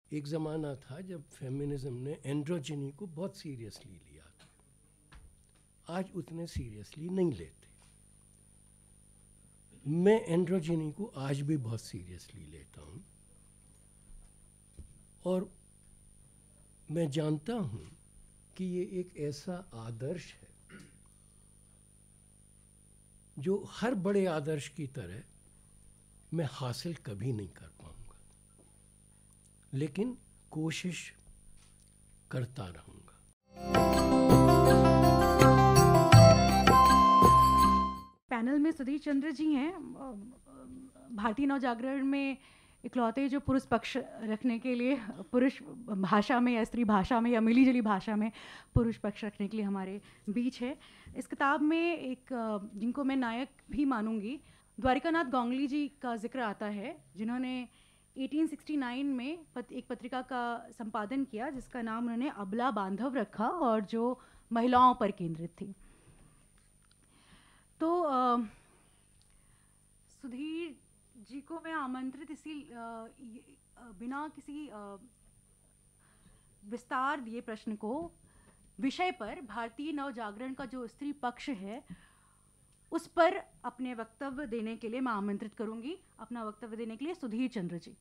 एक ज़माना था जब फेमिनिज्म ने एंड्रोजिनी को बहुत सीरियसली लिया था। आज उतने सीरियसली नहीं लेते। मैं एंड्रोजिनी को आज भी बहुत सीरियसली लेता हूँ और मैं जानता हूँ कि ये एक ऐसा आदर्श है जो हर बड़े आदर्श की तरह मैं हासिल कभी नहीं कर पाऊँगा, लेकिन कोशिश करता रहूँगा। पैनल में सुधीर चंद्र जी हैं, भारतीय नवजागरण में इकलौते जो पुरुष पक्ष रखने के लिए, पुरुष भाषा में या स्त्री भाषा में या मिलीजुली भाषा में पुरुष पक्ष रखने के लिए हमारे बीच है। इस किताब में एक जिनको मैं नायक भी मानूंगी, द्वारिकानाथ गोंगली जी का जिक्र आता है, जिन्होंने 1869 में एक पत्रिका का संपादन किया जिसका नाम उन्होंने अबला बांधव रखा और जो महिलाओं पर केंद्रित थी। तो सुधीर जी को मैं आमंत्रित इसी बिना किसी विस्तार दिए प्रश्न को विषय पर भारतीय नवजागरण का जो स्त्री पक्ष है उस पर अपने वक्तव्य देने के लिए मैं आमंत्रित करूंगी। अपना वक्तव्य देने के लिए सुधीर चंद्र जी।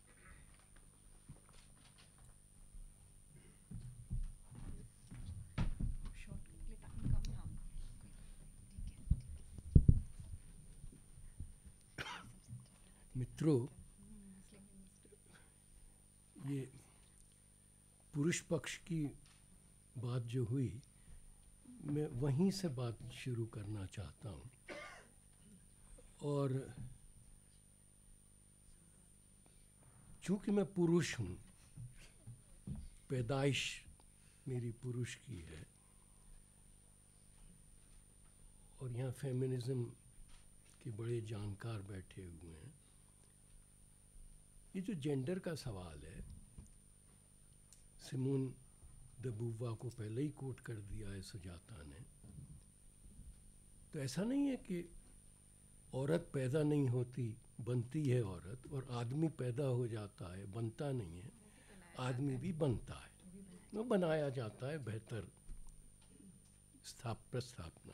मित्रों, ये पुरुष पक्ष की बात जो हुई, मैं वहीं से बात शुरू करना चाहता हूँ। और चूँकि मैं पुरुष हूँ, पैदाइश मेरी पुरुष की है, और यहाँ फेमिनिज्म के बड़े जानकार बैठे हुए हैं। ये जो जेंडर का सवाल है, सिमोन de Beauvoir को पहले ही कोट कर दिया है सुजाता ने। तो ऐसा नहीं है कि औरत पैदा नहीं होती, बनती है औरत, और आदमी पैदा हो जाता है, बनता नहीं है। आदमी भी बनता है, वो बनाया जाता है बेहतर प्रस्थापना।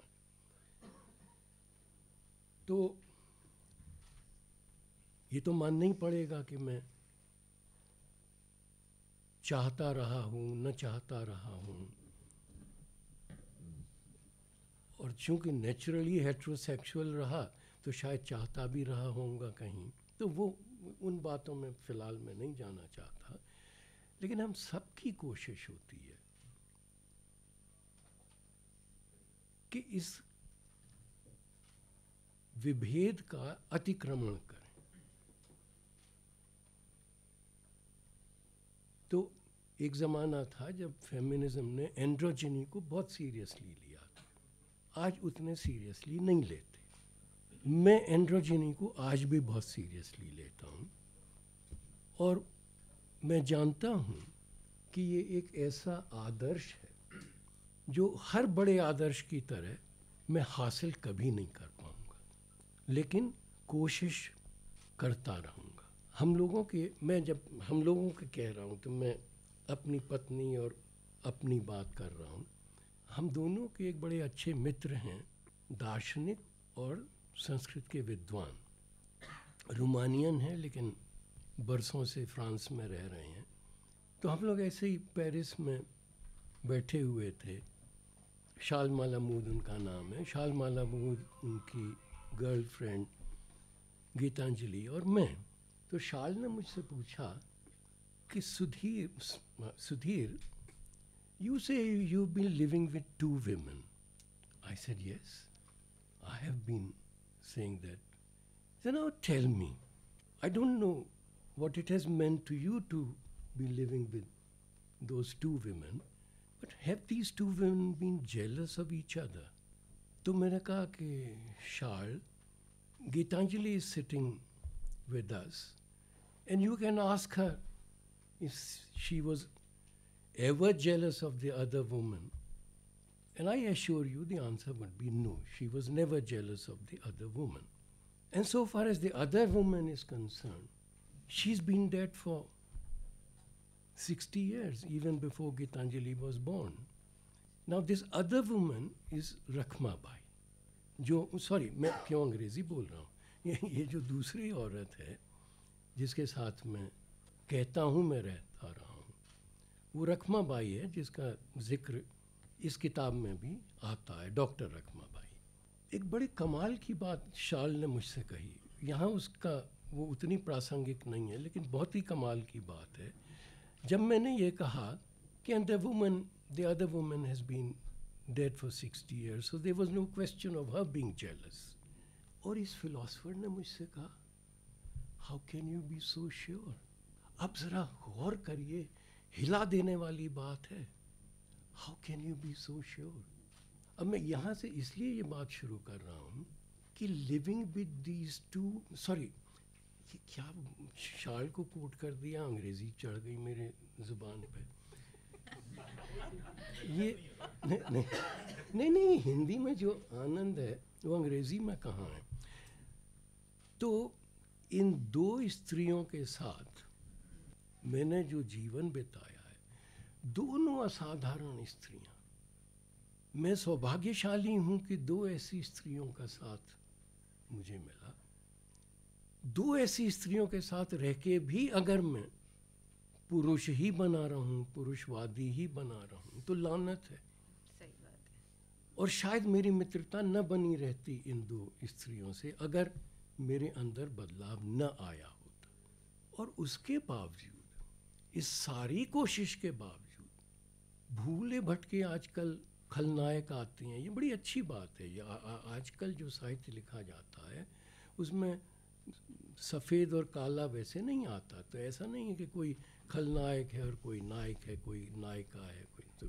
तो ये तो मानना ही पड़ेगा कि मैं चाहता रहा हूँ, न चाहता रहा हूँ, और चूँकि नेचुरली हेट्रोसेक्सुअल रहा तो शायद चाहता भी रहा होऊंगा कहीं। तो वो उन बातों में फ़िलहाल मैं नहीं जाना चाहता, लेकिन हम सबकी कोशिश होती है कि इस विभेद का अतिक्रमण करें। तो एक ज़माना था जब फेमिनिज्म ने एंड्रोजिनी को बहुत सीरियसली लिया था। आज उतने सीरियसली नहीं लेते। मैं एंड्रोजिनी को आज भी बहुत सीरियसली लेता हूँ और मैं जानता हूँ कि ये एक ऐसा आदर्श है जो हर बड़े आदर्श की तरह मैं हासिल कभी नहीं कर पाऊँगा, लेकिन कोशिश करता रहूँगा। हम लोगों के, मैं जब हम लोगों के कह रहा हूँ तो मैं अपनी पत्नी और अपनी बात कर रहा हूँ। हम दोनों के एक बड़े अच्छे मित्र हैं, दार्शनिक और संस्कृत के विद्वान, रोमानियन हैं लेकिन बरसों से फ्रांस में रह रहे हैं। तो हम लोग ऐसे ही पेरिस में बैठे हुए थे। शालमा महमूद उनका नाम है। शालमा महमूद उनकी गर्लफ्रेंड गीतांजलि और मैं। तो शाल ने मुझसे पूछा कि Sudhir, you say you've been living with 2 women. I said, yes, I have been saying that. Then now tell me, I don't know what it has meant to you to be living with those 2 women, but have these 2 women been jealous of each other? तो मैंने कहा कि शाल, Gitanjali is sitting with us, and you can ask her if she was ever jealous of the other woman. And I assure you the answer would be no, she was never jealous of the other woman. And so far as the other woman is concerned, she's been dead for 60 years, even before Gitanjali was born. Now this other woman is Rakhma Bai. जो sorry मैं क्यों अंग्रेज़ी बोल रहा हूँ, ये जो दूसरी औरत है जिसके साथ मैं कहता हूँ मैं रहता रहा हूँ, वो रखमा बाई है, जिसका जिक्र इस किताब में भी आता है, डॉक्टर रखमा बाई। एक बड़े कमाल की बात शाल ने मुझसे कही, यहाँ उसका वो उतनी प्रासंगिक नहीं है लेकिन बहुत ही कमाल की बात है। जब मैंने ये कहा कि the other woman has been dead for 60 years, so there was no question of her being jealous. और इस फिलोसफर ने मुझसे कहा, how can you be so sure? अब ज़रा गौर करिए, हिला देने वाली बात है। How can you be so sure? अब मैं यहाँ से इसलिए ये बात शुरू कर रहा हूँ कि living with these two, sorry ये क्या शाल को कोट कर दिया, अंग्रेज़ी चढ़ गई मेरे ज़ुबान पे। ये नहीं, हिंदी में जो आनंद है वो अंग्रेज़ी में कहाँ है। तो इन दो स्त्रियों के साथ मैंने जो जीवन बिताया है, दोनों असाधारण स्त्रियां। मैं सौभाग्यशाली हूँ कि दो ऐसी स्त्रियों का साथ मुझे मिला। दो ऐसी स्त्रियों के साथ रह के भी अगर मैं पुरुष ही बना रहा हूँ, पुरुषवादी ही बना रहा हूँ, तो लानत है। सही बात है। और शायद मेरी मित्रता न बनी रहती इन दो स्त्रियों से अगर मेरे अंदर बदलाव न आया होता। और उसके बावजूद, इस सारी कोशिश के बावजूद, भूले भटके आजकल खलनायक आते हैं। ये बड़ी अच्छी बात है। ये आजकल जो साहित्य लिखा जाता है उसमें सफ़ेद और काला वैसे नहीं आता। तो ऐसा नहीं है कि कोई खलनायक है और कोई नायक है, कोई नायिका है, कोई तो।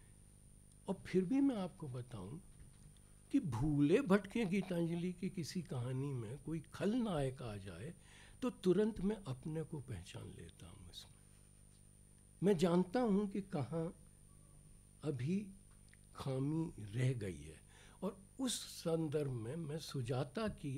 और फिर भी मैं आपको बताऊं कि भूले भटके गीतांजलि की किसी कहानी में कोई खलनायक आ जाए तो तुरंत मैं अपने को पहचान लेता हूँ इसमें। मैं जानता हूँ कि कहाँ अभी खामी रह गई है। और उस संदर्भ में मैं सुजाता की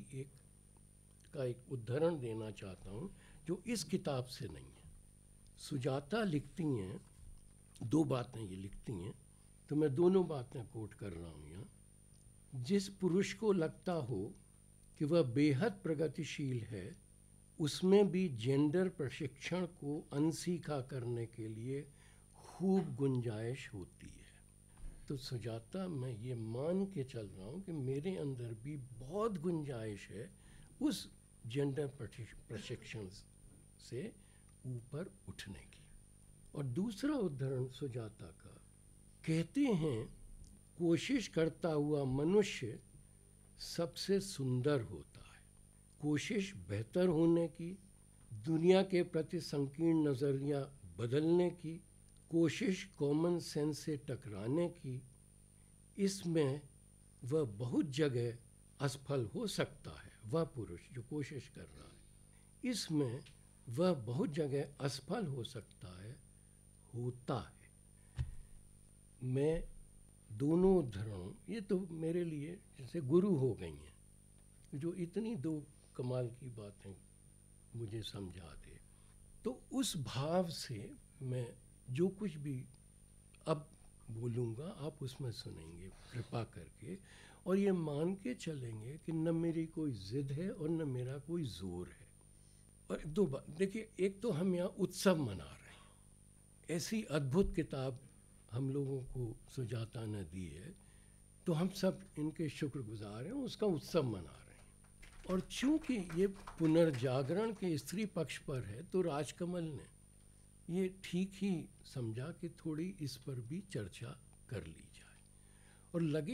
एक उदाहरण देना चाहता हूँ जो इस किताब से नहीं है। सुजाता लिखती हैं, दो बातें ये लिखती हैं, तो मैं दोनों बातें कोट कर रहा हूँ यहाँ। जिस पुरुष को लगता हो कि वह बेहद प्रगतिशील है, उसमें भी जेंडर प्रशिक्षण को अनसीखा करने के लिए खूब गुंजाइश होती है। तो सुजाता, मैं ये मान के चल रहा हूँ कि मेरे अंदर भी बहुत गुंजाइश है उस जेंडर प्रशिक्षण से ऊपर उठने की। और दूसरा उदाहरण सुजाता का, कहते हैं कोशिश करता हुआ मनुष्य सबसे सुंदर होता है। कोशिश बेहतर होने की, दुनिया के प्रति संकीर्ण नज़रिया बदलने की, कोशिश कॉमन सेंस से टकराने की, इसमें वह बहुत जगह असफल हो सकता है। वह पुरुष जो कोशिश कर रहा है, इसमें वह बहुत जगह असफल हो सकता है, होता है। मैं दोनों उदाहरणों, ये तो मेरे लिए जैसे गुरु हो गई हैं, जो इतनी दो कमाल की बातें मुझे समझा दे। तो उस भाव से मैं जो कुछ भी अब बोलूँगा आप उसमें सुनेंगे कृपा करके, और ये मान के चलेंगे कि न मेरी कोई ज़िद है और न मेरा कोई ज़ोर है। और दो बात देखिए, एक तो हम यहाँ उत्सव मना रहे हैं, ऐसी अद्भुत किताब हम लोगों को सुजाता ने दी है, तो हम सब इनके शुक्रगुजार हैं, उसका उत्सव मना रहे हैं। और चूँकि ये पुनर्जागरण के स्त्री पक्ष पर है, तो राजकमल ने ये ठीक ही समझा कि थोड़ी इस पर भी चर्चा कर ली जाए। और लगे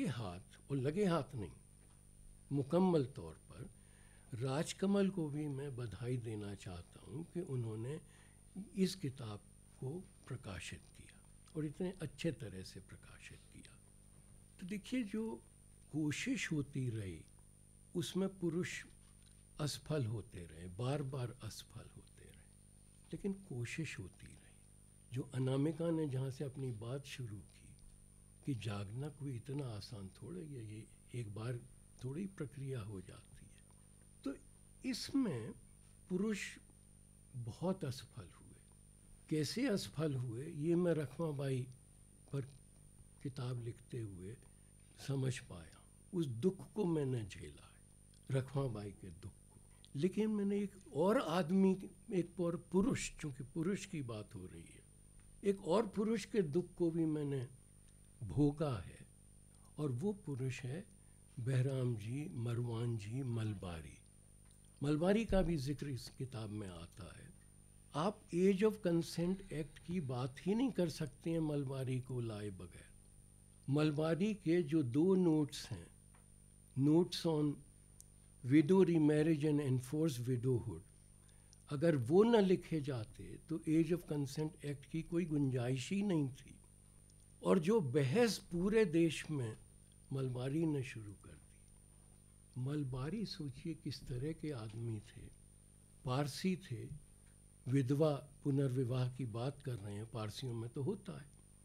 हाथ नहीं, मुकम्मल तौर पर राजकमल को भी मैं बधाई देना चाहता हूँ कि उन्होंने इस किताब को प्रकाशित किया और इतने अच्छे तरह से प्रकाशित किया। तो देखिए, जो कोशिश होती रही उसमें पुरुष असफल होते रहे, बार बार असफल होते रहे, लेकिन कोशिश होती रही। जो अनामिका ने जहाँ से अपनी बात शुरू की कि जागना कोई इतना आसान थोड़ा, ये एक बार थोड़ी प्रक्रिया हो जाती है। तो इसमें पुरुष बहुत असफल हुए, कैसे असफल हुए ये मैं रखमाबाई पर किताब लिखते हुए समझ पाया। उस दुख को मैंने झेला है, रखमाबाई के दुख को। लेकिन मैंने एक और आदमी, एक और पुरुष, चूँकि पुरुष की बात हो रही है, एक और पुरुष के दुख को भी मैंने भोगा है, और वो पुरुष है बहराम जी, मरवान जी, मलबारी। मलबारी का भी जिक्र इस किताब में आता है। आप एज ऑफ कंसेंट एक्ट की बात ही नहीं कर सकते हैं मलबारी को लाए बगैर। मलबारी के जो 2 नोट्स हैं, notes on widow remarriage and enforce widowhood, अगर वो न लिखे जाते तो एज ऑफ कंसेंट एक्ट की कोई गुंजाइश ही नहीं थी। और जो बहस पूरे देश में मलबारी ने शुरू कर दी। मलबारी सोचिए किस तरह के आदमी थे, पारसी थे, विधवा पुनर्विवाह की बात कर रहे हैं, पारसियों में तो होता है।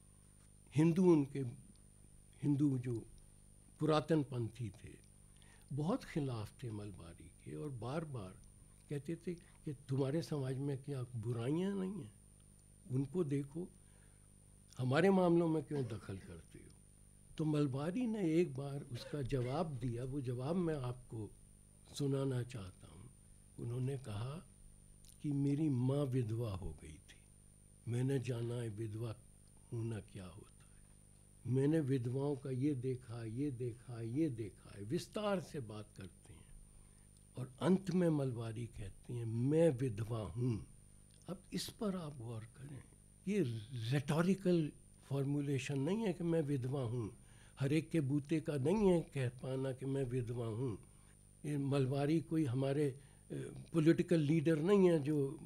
हिंदू जो पुरातन पंथी थे बहुत खिलाफ थे मलबारी के, और बार बार कहते थे कि तुम्हारे समाज में क्या बुराइयां नहीं हैं, उनको देखो, हमारे मामलों में क्यों दखल करते हो। तो मलबारी ने एक बार उसका जवाब दिया, वो जवाब मैं आपको सुनाना चाहता हूँ। उन्होंने कहा कि मेरी माँ विधवा हो गई थी, मैंने जाना है विधवा होना क्या होता है, मैंने विधवाओं का ये देखा, ये देखा, ये देखा है, विस्तार से बात करते हैं। और अंत में मलबारी कहती हैं मैं विधवा हूँ। अब इस पर आप गौर करें, ये रेटोरिकल फॉर्मूलेशन नहीं है कि मैं विधवा हूँ, हर एक के बूते का नहीं है कह पाना कि मैं विधवा हूँ। ये मलबारी कोई हमारे पॉलिटिकल लीडर नहीं है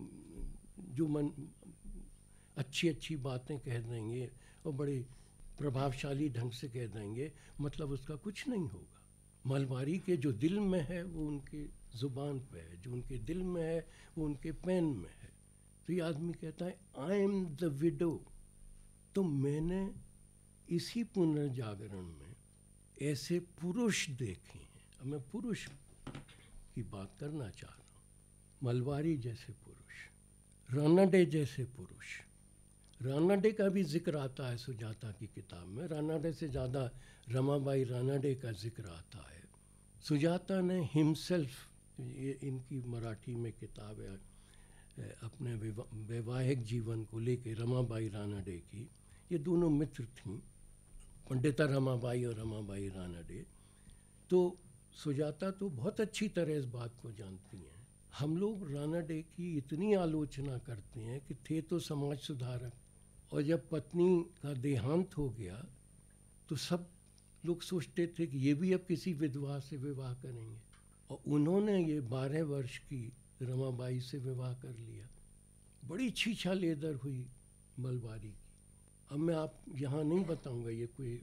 जो मन अच्छी अच्छी बातें कह देंगे और बड़े प्रभावशाली ढंग से कह देंगे, मतलब उसका कुछ नहीं होगा। मलबारी के जो दिल में है वो उनके ज़ुबान पे है, जो उनके दिल में है वो उनके पेन में है। तो ये आदमी कहता है आई एम द विडो। तो मैंने इसी पुनर्जागरण में ऐसे पुरुष देखे हैं। अब मैं पुरुष की बात करना चाह रहा हूँ। मलबारी जैसे पुरुष, रानाडे जैसे पुरुष। रानाडे का भी जिक्र आता है सुजाता की किताब में, रानाडे से ज़्यादा रमाबाई रानाडे का जिक्र आता है। सुजाता ने हिमसेल्फ, ये इनकी मराठी में किताब है अपने वैवाहिक जीवन को लेके, रमाबाई रानाडे की। ये दोनों मित्र थीं, पंडिता रमाबाई और रमाबाई रानाडे। तो सुजाता तो बहुत अच्छी तरह इस बात को जानती हैं। हम लोग रानाडे की इतनी आलोचना करते हैं कि थे तो समाज सुधारक, और जब पत्नी का देहांत हो गया तो सब लोग सोचते थे कि ये भी अब किसी विधवा से विवाह करेंगे, और उन्होंने ये 12 वर्ष की रमाबाई से विवाह कर लिया। बड़ी छीछा लेदर हुई मलबारी की। अब मैं आप यहाँ नहीं बताऊँगा, ये कोई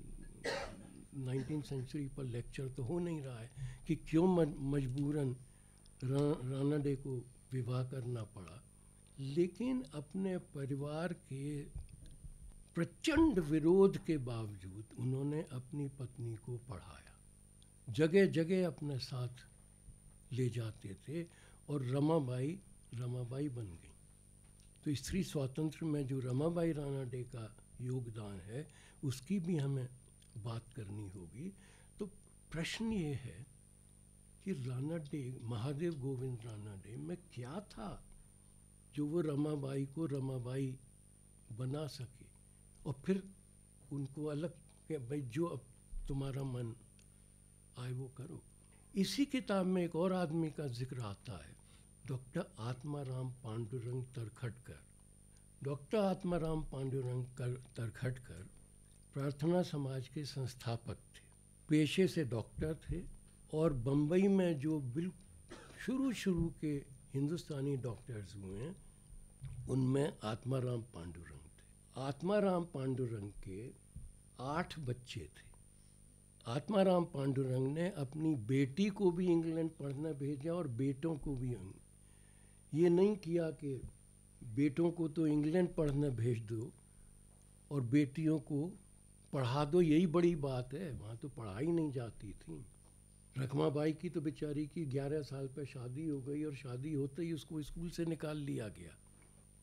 19th सेंचुरी पर लेक्चर तो हो नहीं रहा है कि क्यों मजबूरन रानाडे को विवाह करना पड़ा। लेकिन अपने परिवार के प्रचंड विरोध के बावजूद उन्होंने अपनी पत्नी को पढ़ाया, जगह जगह अपने साथ ले जाते थे, और रमाबाई बन गई। तो स्त्री स्वातंत्र्य में जो रमाबाई रानाडे का योगदान है उसकी भी हमें बात करनी होगी। तो प्रश्न ये है कि रानाडे, महादेव गोविंद रानाडे में क्या था जो वो रमाबाई को रमाबाई बना सके, और फिर उनको अलग के भाई जो अब तुम्हारा मन आए वो करो। इसी किताब में एक और आदमी का जिक्र आता है, डॉक्टर आत्माराम पांडुरंग तरखटकर। डॉक्टर आत्माराम पांडुरंग तरखटकर प्रार्थना समाज के संस्थापक थे, पेशे से डॉक्टर थे, और बम्बई में जो शुरू के हिंदुस्तानी डॉक्टर्स हुए हैं उनमें आत्माराम पांडुरंग थे। आत्माराम पांडुरंग के 8 बच्चे थे। आत्माराम पांडुरंग ने अपनी बेटी को भी इंग्लैंड पढ़ने भेजा और बेटों को भी। ये नहीं किया कि बेटों को तो इंग्लैंड पढ़ने भेज दो और बेटियों को पढ़ा दो, यही बड़ी बात है। वहाँ तो पढ़ाई नहीं जाती थी। रखमाबाई की तो बेचारी की 11 साल पर शादी हो गई, और शादी होते ही उसको स्कूल से निकाल लिया गया।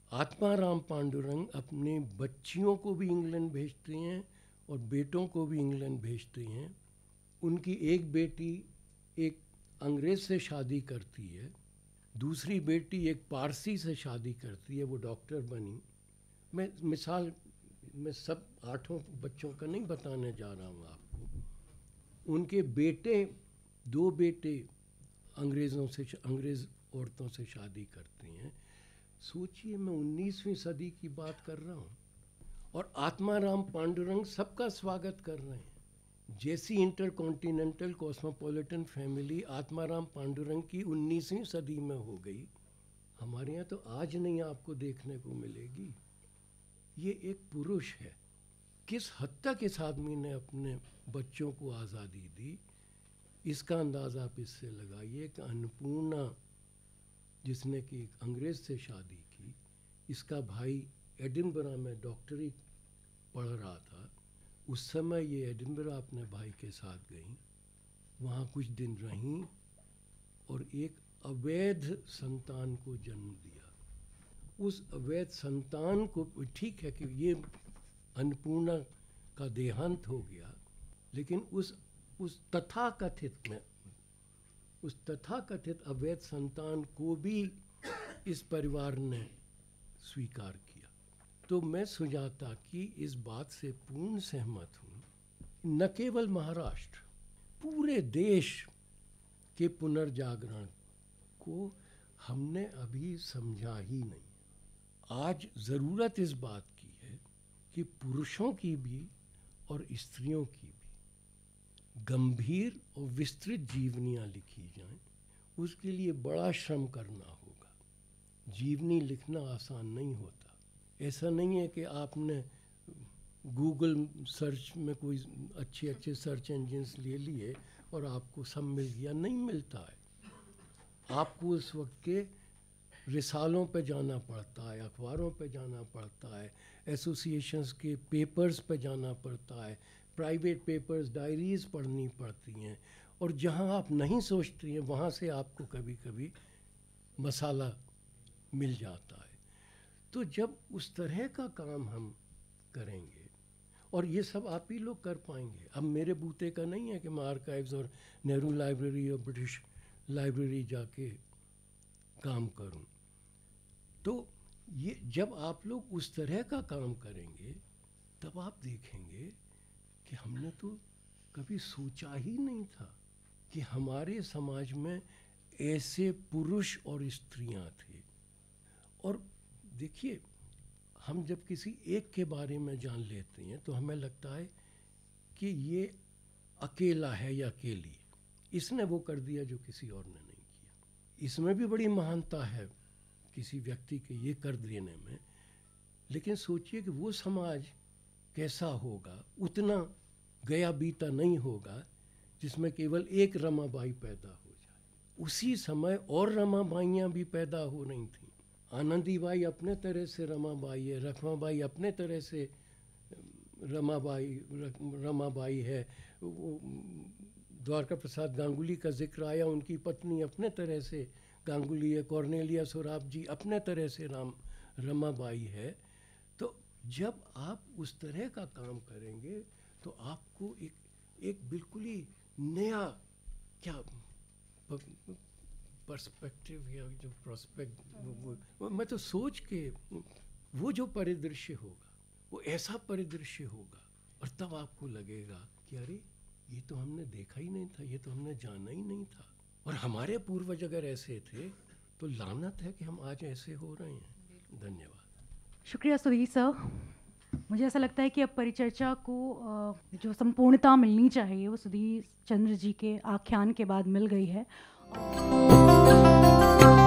आत्माराम पांडुरंग अपने बच्चियों को भी इंग्लैंड भेजते हैं और बेटों को भी इंग्लैंड भेजते हैं। उनकी एक बेटी एक अंग्रेज़ से शादी करती है, दूसरी बेटी एक पारसी से शादी करती है, वो डॉक्टर बनी। मैं मिसाल मैं सब 8 बच्चों का नहीं बताने जा रहा हूँ आपको। उनके बेटे 2 बेटे अंग्रेज़ औरतों से शादी करते हैं। सोचिए, मैं 19वीं सदी की बात कर रहा हूँ और आत्माराम पांडुरंग सबका स्वागत कर रहे हैं। जैसी intercontinental cosmopolitan family Atmaram Pandurang की 19वीं सदी में हो गई, हमारे यहाँ तो आज नहीं आपको देखने को मिलेगी। ये एक पुरुष है। किस हद तक इस आदमी ने अपने बच्चों को आज़ादी दी, इसका अंदाज़ा आप इससे लगाइए कि अन्नपूर्णा जिसने कि अंग्रेज़ से शादी की, इसका भाई एडिनबरा में डॉक्टरी पढ़ रहा था। उस समय ये एडिनबरा अपने भाई के साथ गई, वहाँ कुछ दिन रहीं और एक अवैध संतान को जन्म दिया। उस अवैध संतान को, ठीक है कि ये अन्नपूर्णा का देहांत हो गया, लेकिन उस तथाकथित अवैध संतान को भी इस परिवार ने स्वीकार किया। तो मैं सुजाता की इस बात से पूर्ण सहमत हूँ। न केवल महाराष्ट्र, पूरे देश के पुनर्जागरण को हमने अभी समझा ही नहीं। आज ज़रूरत इस बात की है कि पुरुषों की भी और स्त्रियों की भी गंभीर और विस्तृत जीवनियाँ लिखी जाएं। उसके लिए बड़ा श्रम करना होगा। जीवनी लिखना आसान नहीं होता। ऐसा नहीं है कि आपने गूगल सर्च में कोई अच्छे सर्च इंजिन्स ले लिए और आपको सब मिल गया, नहीं मिलता है। आपको उस वक्त के रिसालों पे जाना पड़ता है, अखबारों पे जाना पड़ता है, एसोसिएशंस के पेपर्स पे जाना पड़ता है, प्राइवेट पेपर्स, डायरीज़ पढ़नी पड़ती हैं, और जहाँ आप नहीं सोचती हैं वहाँ से आपको कभी कभी मसाला मिल जाता है। तो जब उस तरह का काम हम करेंगे, और ये सब आप ही लोग कर पाएंगे। अब मेरे बूते का नहीं है कि मैं आर्काइव्स और नेहरू लाइब्रेरी और ब्रिटिश लाइब्रेरी जाके काम करूं। तो ये जब आप लोग उस तरह का काम करेंगे, तब आप देखेंगे कि हमने तो कभी सोचा ही नहीं था कि हमारे समाज में ऐसे पुरुष और स्त्रियां थे। और देखिए, हम जब किसी एक के बारे में जान लेते हैं तो हमें लगता है कि ये अकेला है या अकेली, इसने वो कर दिया जो किसी और ने नहीं किया। इसमें भी बड़ी महानता है किसी व्यक्ति के ये कर देने में, लेकिन सोचिए कि वो समाज कैसा होगा, उतना गया बीता नहीं होगा जिसमें केवल एक रमाबाई पैदा हो जाए। उसी समय और रमाबाइयाँ भी पैदा हो रही थीं। आनंदीबाई अपने तरह से रमाबाई है, रखमाबाई अपने तरह से रमाबाई है, द्वारका प्रसाद गांगुली का जिक्र आया, उनकी पत्नी अपने तरह से गांगुली है, कॉर्नेलिया सोराब जी अपने तरह से रमाबाई है। तो जब आप उस तरह का काम करेंगे तो आपको एक बिल्कुल ही नया क्या पर्सपेक्टिव या जो प्रोस्पेक्ट, मैं तो सोच के वो जो परिदृश्य होगा वो ऐसा परिदृश्य होगा, और तब आपको लगेगा कि अरे ये तो हमने देखा ही नहीं था, ये तो हमने जाना ही नहीं था, और हमारे पूर्वज अगर ऐसे थे तो लानत है कि हम आज ऐसे हो रहे हैं। धन्यवाद। शुक्रिया सुधीर सर। मुझे ऐसा लगता है कि अब परिचर्चा को जो संपूर्णता मिलनी चाहिए वो सुधीर चंद्र जी के आख्यान के बाद मिल गई है।